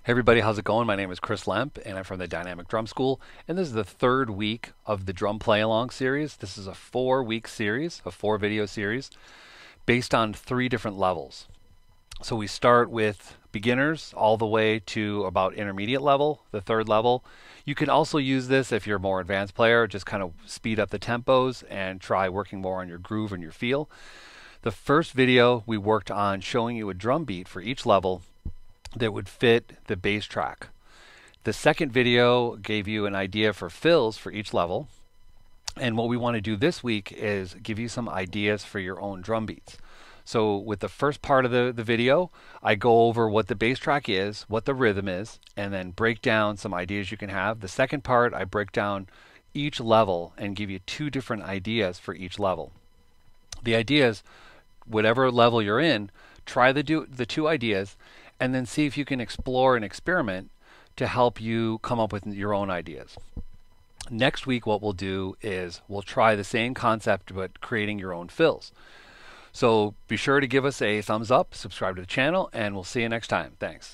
Hey everybody, how's it going? My name is Chris Lemp and I'm from the Dynamic Drum School, and this is the third week of the Drum Play Along series. This is a 4-week series, a 4-video series based on 3 different levels. So we start with beginners all the way to about intermediate level, the 3rd level. You can also use this if you're a more advanced player, just kind of speed up the tempos and try working more on your groove and your feel. The first video we worked on showing you a drum beat for each level that would fit the bass track. The second video gave you an idea for fills for each level. And what we want to do this week is give you some ideas for your own drum beats. So with the first part of the video, I go over what the bass track is, what the rhythm is, and then break down some ideas you can have. The second part, I break down each level and give you 2 different ideas for each level. The ideas, whatever level you're in, try the 2 ideas and then see if you can explore and experiment to help you come up with your own ideas. Next week what we'll do is we'll try the same concept but creating your own fills. So be sure to give us a thumbs up, subscribe to the channel, and we'll see you next time. Thanks.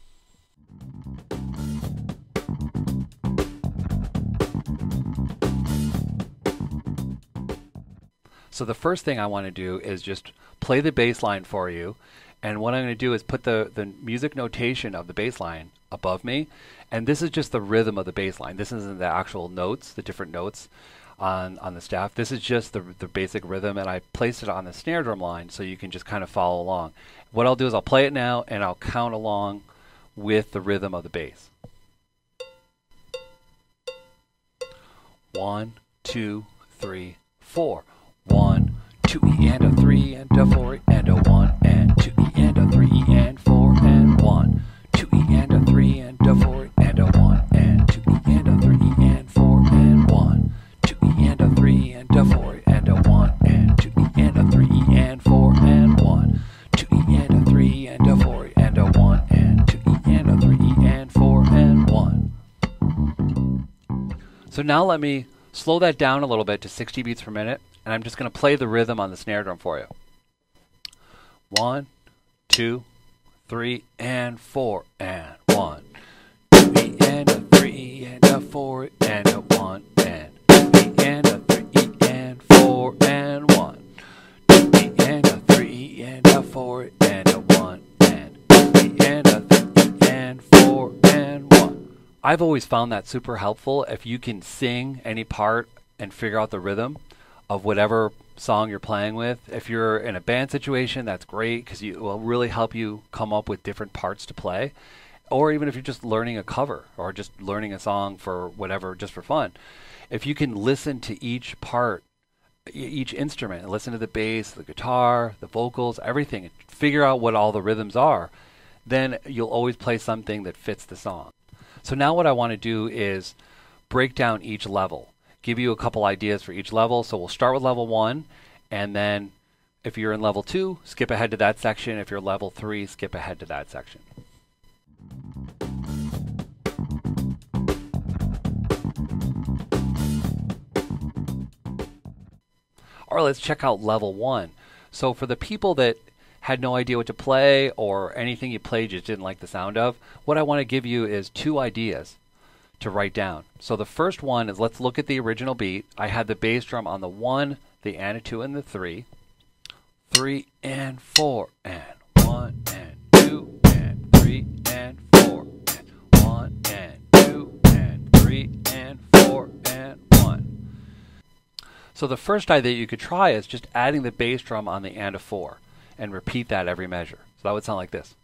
So the first thing I want to do is just play the bass line for you. And what I'm going to do is put the music notation of the bass line above me. And this is just the rhythm of the bass line. This isn't the actual notes, the different notes on the staff. This is just the basic rhythm, and I placed it on the snare drum line so you can just kind of follow along. What I'll do is I'll play it now and I'll count along with the rhythm of the bass. 1, 2, 3, 4. 1, 2 E and a 3 and a 4 and a 1 and 2 E and a 3 E and 4 and 1, 2 E and a 3 and a 4 and a 1 and 2 E and a 3 E and 4 and 1, 2 E and a 3 and a 4 and a 1 and 2 E and a 3 E and 4 and 1, 2 E and a 3 and a 4 and a 1 and 2 E and a 3 E and 4 and 1. So now let me slow that down a little bit to 60 beats per minute. And I'm just going to play the rhythm on the snare drum for you. 1, 2, 3, and 4, and 1. 2 E and a 3 and a 4 and a 1 and 2 E and a 3 E and 4 and 1. 2 E and a 3 and a 4 and a 1 and 2 E and a 3 E and 4 and 1. I've always found that super helpful if you can sing any part and figure out the rhythm of whatever song you're playing with. If you're in a band situation, that's great because it will really help you come up with different parts to play. Or even if you're just learning a cover or just learning a song for whatever, just for fun. If you can listen to each part, each instrument, and listen to the bass, the guitar, the vocals, everything, and figure out what all the rhythms are, then you'll always play something that fits the song. So now what I want to do is break down each level. Give you a couple ideas for each level. So we'll start with level 1, and then if you're in level 2, skip ahead to that section. If you're level 3, skip ahead to that section. All right, let's check out level 1. So for the people that had no idea what to play or anything you played you just didn't like the sound of, what I want to give you is 2 ideas to write down. So the first one is, let's look at the original beat. I had the bass drum on the 1, the and a 2 and the 3. 3 and 4 and 1 and 2 and 3 and 4 and 1 and 2 and 3 and 4 and 1. So the first idea you could try is just adding the bass drum on the and a 4 and repeat that every measure. So that would sound like this.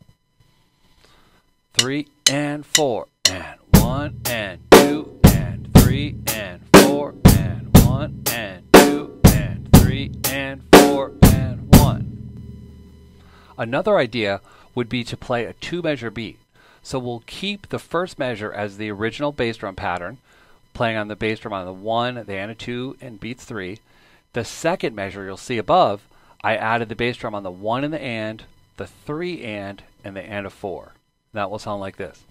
3 and 4 and 1 and 2 and 3 and 4 and 1 and 2 and 3 and 4 and 1. Another idea would be to play a 2-measure beat. So we'll keep the first measure as the original bass drum pattern, playing on the bass drum on the 1, the and a 2, and beats 3. The second measure you'll see above, I added the bass drum on the 1 and the and, the 3 and the and a 4. That will sound like this.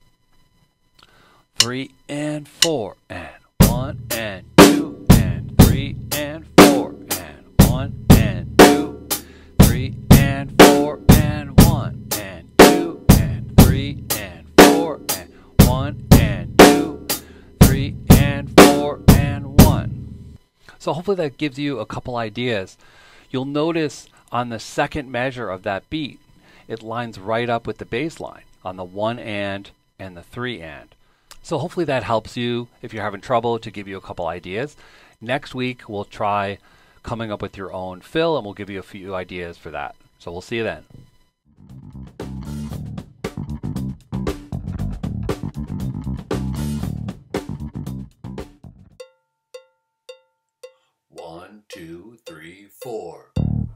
3 and 4 and 1 and 2 and 3 and 4 and 1 and 2, 3 and 4 and 1 and 2 and 3 and 4 So hopefully that gives you a couple ideas. You'll notice on the second measure of that beat, it lines right up with the bass line on the 1 and the 3 and. So hopefully that helps you if you're having trouble, to give you a couple ideas. Next week we'll try coming up with your own fill, and we'll give you a few ideas for that. So we'll see you then. One, two, three, four.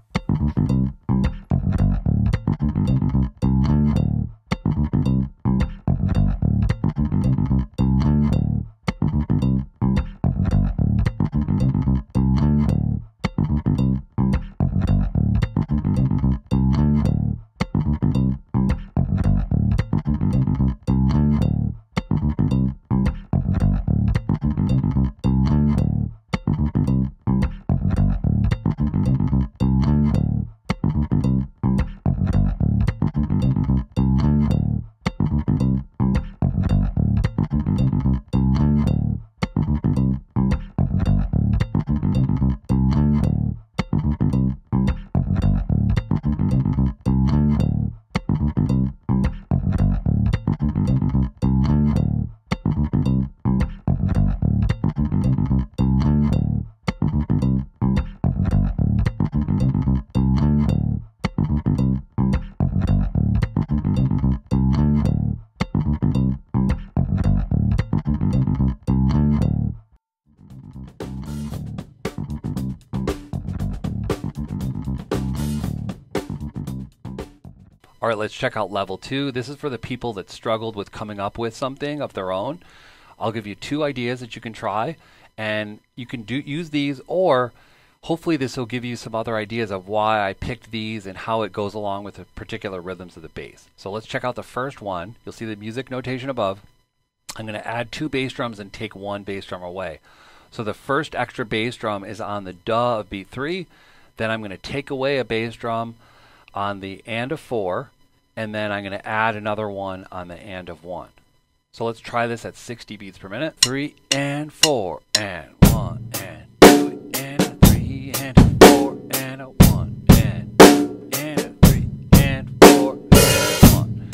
All right, let's check out level 2. This is for the people that struggled with coming up with something of their own. I'll give you 2 ideas that you can try, and you can use these, or hopefully this will give you some other ideas of why I picked these and how it goes along with the particular rhythms of the bass. So let's check out the first one. You'll see the music notation above. I'm going to add 2 bass drums and take 1 bass drum away. So the first extra bass drum is on the duh of beat 3. Then I'm going to take away a bass drum on the and of 4, and then I'm going to add another one on the and of 1. So let's try this at 60 beats per minute. 3 and 4 and 1 and 2 and a 3 and a 4 and a 1 and 2 and a 3 and 4 and a 1,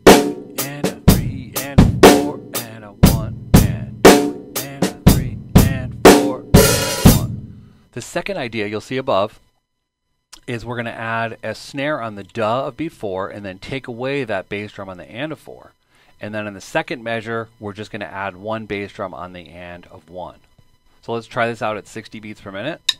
2 and a 3 and a 4 and a 1 and 2 and a 3 and 4 and a 1. The second idea you'll see above is we're going to add a snare on the duh of beat 4 and then take away that bass drum on the and of 4. And then in the second measure, we're just going to add 1 bass drum on the and of 1. So let's try this out at 60 beats per minute.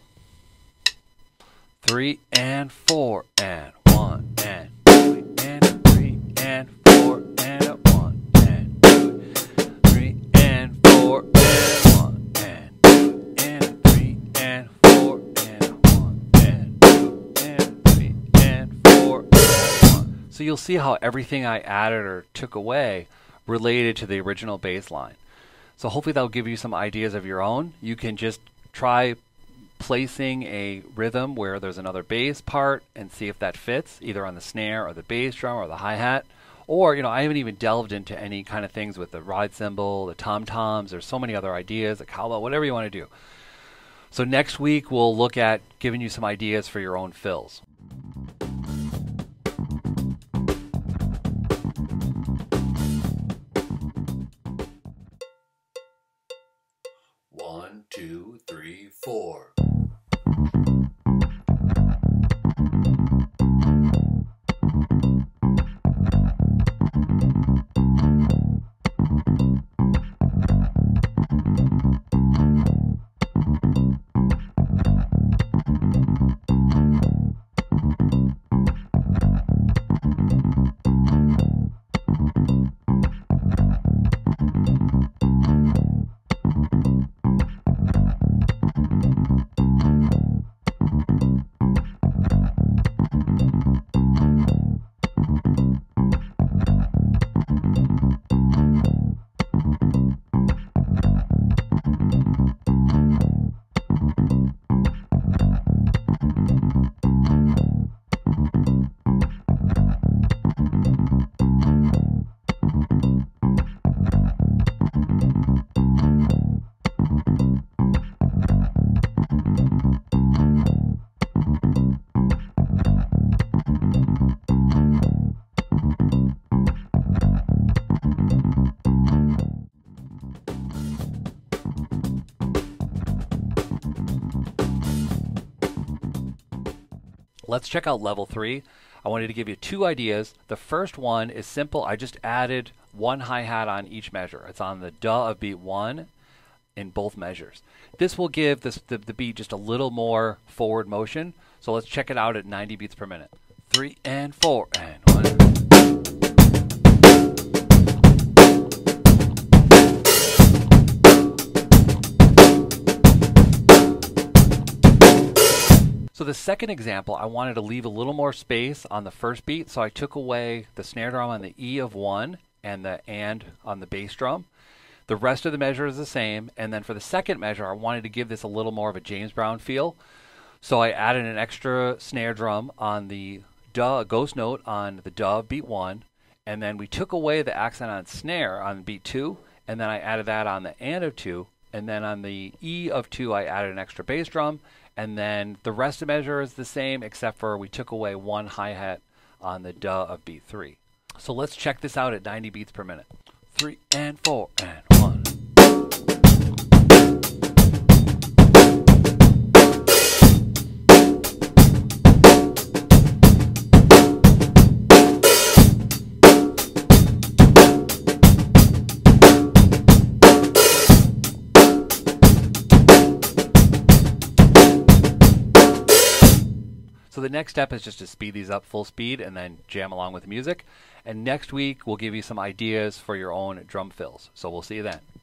3 and 4 and 1 and 2 and 3 and 4 and a 1 and 2, 3 and 4 and 1 and 2 and 3 and 4 and a 1 and 2 and 3 and 4 and 1. So you'll see how everything I added or took away related to the original bass line. So hopefully that'll give you some ideas of your own. You can just try placing a rhythm where there's another bass part and see if that fits, either on the snare or the bass drum or the hi-hat. Or, I haven't even delved into any kind of things with the ride cymbal, the tom-toms. There's so many other ideas, the cowbell, whatever you want to do. So next week we'll look at giving you some ideas for your own fills. One, two, three, four. Let's check out level 3. I wanted to give you 2 ideas. The first one is simple. I just added 1 hi-hat on each measure. It's on the duh of beat 1 in both measures. This will give the beat just a little more forward motion. So let's check it out at 90 beats per minute. 3 and 4 and 1. So the second example, I wanted to leave a little more space on the first beat, so I took away the snare drum on the E of 1 and the and on the bass drum. The rest of the measure is the same, and then for the second measure, I wanted to give this a little more of a James Brown feel. So I added an extra snare drum on the duh, a ghost note on the duh of beat 1, and then we took away the accent on snare on beat 2, and then I added that on the and of 2, and then on the E of 2, I added an extra bass drum, and then the rest of the measure is the same, except for we took away 1 hi-hat on the duh of beat 3. So let's check this out at 90 beats per minute. 3 and 4 and 1. So the next step is just to speed these up full speed and then jam along with the music. And next week, we'll give you some ideas for your own drum fills. So we'll see you then.